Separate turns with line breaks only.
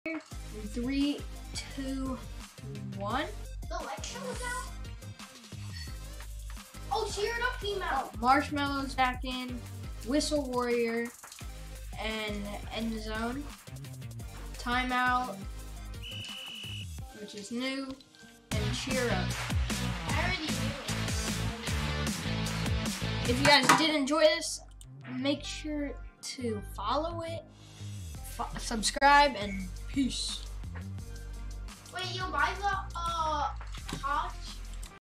In 3, 2, 1.
The lecture was out? Oh, Cheer It Up came out.
Marshmallow's back in. Whistle Warrior. And End Zone. Timeout, which is new. And Cheer Up.
I already knew it.
If you guys did enjoy this, make sure to follow it, subscribe, and peace.
Wait, you buy the hot